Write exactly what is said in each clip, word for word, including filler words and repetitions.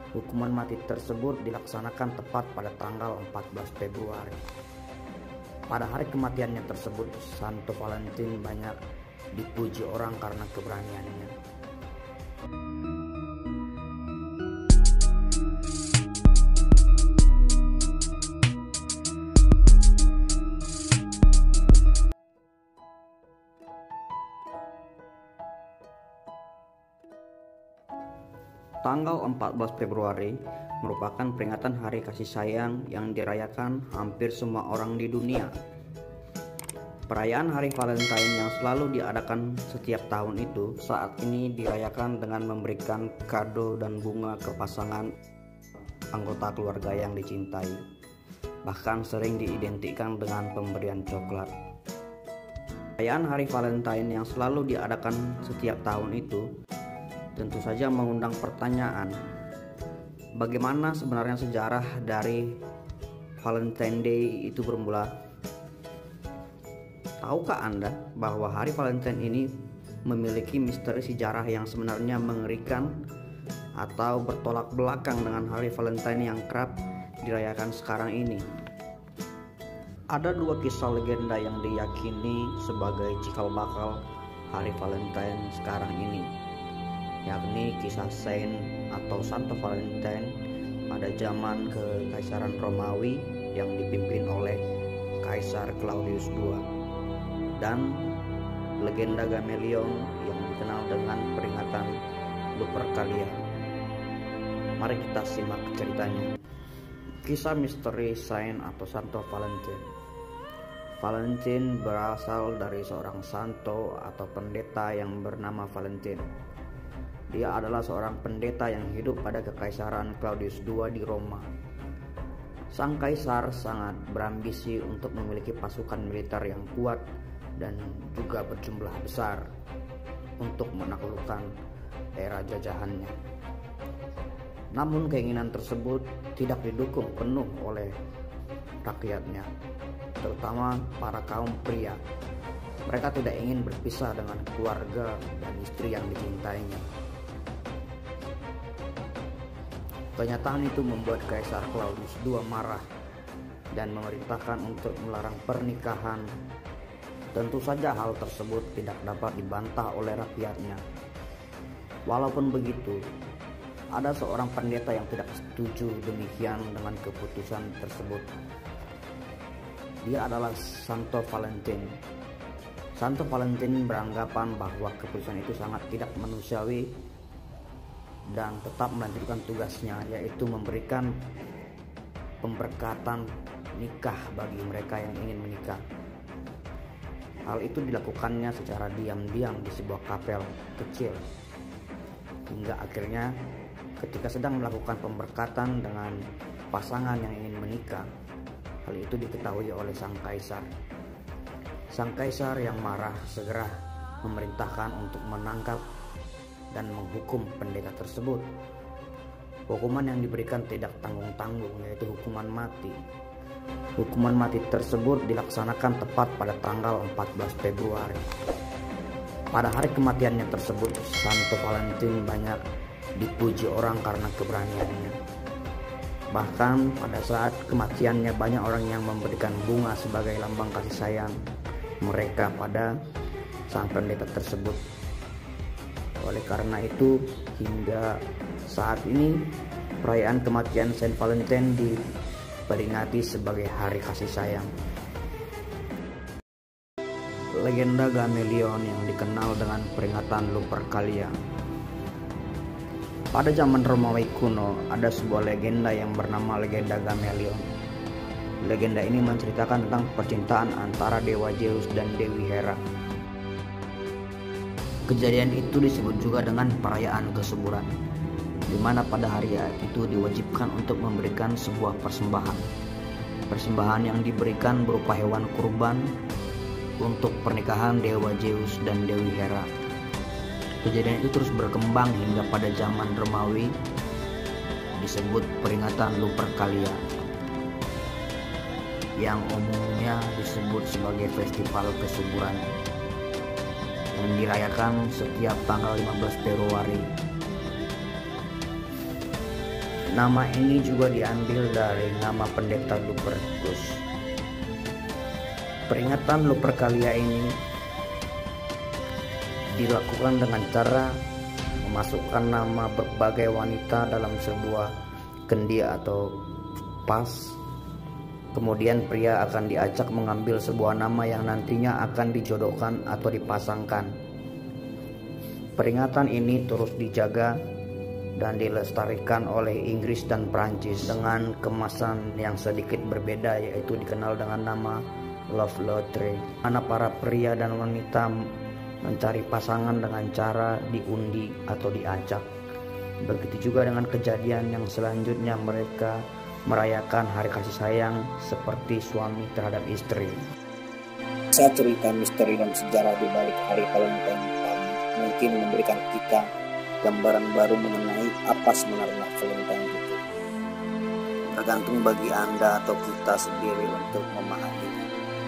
Hukuman mati tersebut dilaksanakan tepat pada tanggal empat belas Februari. Pada hari kematiannya tersebut, Santo Valentin banyak dipuji orang karena keberaniannya. Tanggal empat belas Februari merupakan peringatan hari kasih sayang yang dirayakan hampir semua orang di dunia. Perayaan Hari Valentine yang selalu diadakan setiap tahun itu saat ini dirayakan dengan memberikan kado dan bunga ke pasangan anggota keluarga yang dicintai. Bahkan sering diidentikan dengan pemberian coklat. Perayaan Hari Valentine yang selalu diadakan setiap tahun itu tentu saja mengundang pertanyaan, bagaimana sebenarnya sejarah dari Valentine Day itu bermula? Tahukah Anda bahwa hari Valentine ini memiliki misteri sejarah yang sebenarnya mengerikan atau bertolak belakang dengan hari Valentine yang kerap dirayakan sekarang ini? Ada dua kisah legenda yang diyakini sebagai cikal bakal hari Valentine sekarang ini, yakni kisah Saint atau Santo Valentine pada zaman Kekaisaran Romawi yang dipimpin oleh Kaisar Claudius kedua, dan legenda Gamaliel yang dikenal dengan peringatan Lupercalia. Mari kita simak ceritanya. Kisah misteri Saint atau Santo Valentine. Valentine berasal dari seorang santo atau pendeta yang bernama Valentine. Dia adalah seorang pendeta yang hidup pada Kekaisaran Claudius kedua di Roma. Sang kaisar sangat berambisi untuk memiliki pasukan militer yang kuat dan juga berjumlah besar untuk menaklukkan era jajahannya. Namun keinginan tersebut tidak didukung penuh oleh rakyatnya, terutama para kaum pria. Mereka tidak ingin berpisah dengan keluarga dan istri yang dicintainya. Kenyataan itu membuat Kaisar Claudius kedua marah dan memerintahkan untuk melarang pernikahan. Tentu saja hal tersebut tidak dapat dibantah oleh rakyatnya. Walaupun begitu, ada seorang pendeta yang tidak setuju demikian dengan keputusan tersebut. Dia adalah Santo Valentine. Santo Valentine beranggapan bahwa keputusan itu sangat tidak manusiawi dan tetap melanjutkan tugasnya, yaitu memberikan pemberkatan nikah bagi mereka yang ingin menikah. Hal itu dilakukannya secara diam-diam di sebuah kapel kecil, hingga akhirnya ketika sedang melakukan pemberkatan dengan pasangan yang ingin menikah, hal itu diketahui oleh sang kaisar. Sang kaisar yang marah segera memerintahkan untuk menangkap dan menghukum pendeta tersebut. Hukuman yang diberikan tidak tanggung-tanggung, yaitu hukuman mati. Hukuman mati tersebut dilaksanakan tepat pada tanggal empat belas Februari. Pada hari kematiannya tersebut, Santo Valentine banyak dipuji orang karena keberaniannya. Bahkan pada saat kematiannya banyak orang yang memberikan bunga sebagai lambang kasih sayang mereka pada sang pendeta tersebut. Oleh karena itu, hingga saat ini perayaan kematian Saint Valentine diperingati sebagai hari kasih sayang. Legenda Gamaliel yang dikenal dengan peringatan Lupercalia. Pada zaman Romawi kuno, ada sebuah legenda yang bernama legenda Gamaliel. Legenda ini menceritakan tentang percintaan antara dewa Zeus dan Dewi Hera. Kejadian itu disebut juga dengan perayaan kesuburan, di mana pada hari itu diwajibkan untuk memberikan sebuah persembahan. Persembahan yang diberikan berupa hewan kurban untuk pernikahan dewa Zeus dan Dewi Hera. Kejadian itu terus berkembang hingga pada zaman Romawi disebut peringatan Lupercalia, yang umumnya disebut sebagai festival kesuburan, yang dirayakan setiap tanggal lima belas Februari. Nama ini juga diambil dari nama pendeta Lupercus. Peringatan Lupercalia ini dilakukan dengan cara memasukkan nama berbagai wanita dalam sebuah kendi atau pas. Kemudian pria akan diajak mengambil sebuah nama yang nantinya akan dijodohkan atau dipasangkan. Peringatan ini terus dijaga dan dilestarikan oleh Inggris dan Prancis dengan kemasan yang sedikit berbeda, yaitu dikenal dengan nama Love Lottery, mana para pria dan wanita mencari pasangan dengan cara diundi atau diajak. Begitu juga dengan kejadian yang selanjutnya, mereka merayakan hari kasih sayang seperti suami terhadap istri. Saya cerita misteri dan sejarah di balik hari Valentine mungkin memberikan kita gambaran baru mengenai apa sebenarnya Valentine itu. Tergantung bagi Anda atau kita sendiri untuk memahaminya.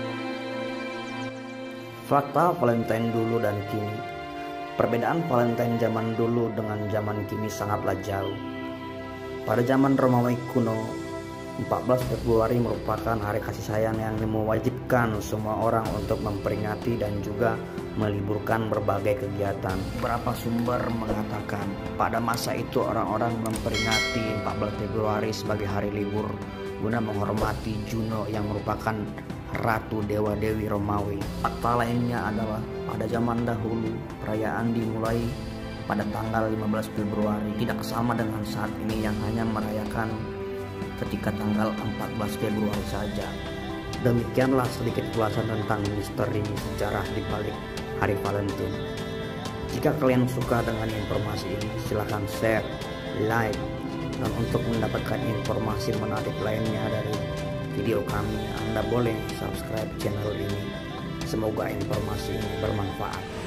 Fakta Valentine dulu dan kini. Perbedaan Valentine zaman dulu dengan zaman kini sangatlah jauh. Pada zaman Romawi kuno, empat belas Februari merupakan hari kasih sayang yang mewajibkan semua orang untuk memperingati dan juga meliburkan berbagai kegiatan. Beberapa sumber mengatakan pada masa itu orang-orang memperingati empat belas Februari sebagai hari libur guna menghormati Juno yang merupakan ratu dewa-dewi Romawi. Fakta lainnya adalah pada zaman dahulu perayaan dimulai pada tanggal lima belas Februari, tidak sama dengan saat ini yang hanya merayakan ketika tanggal empat belas Februari saja. Demikianlah sedikit ulasan tentang misteri sejarah di balik hari Valentine. Jika kalian suka dengan informasi ini, silahkan share, like, dan untuk mendapatkan informasi menarik lainnya dari video kami, Anda boleh subscribe channel ini. Semoga informasi ini bermanfaat.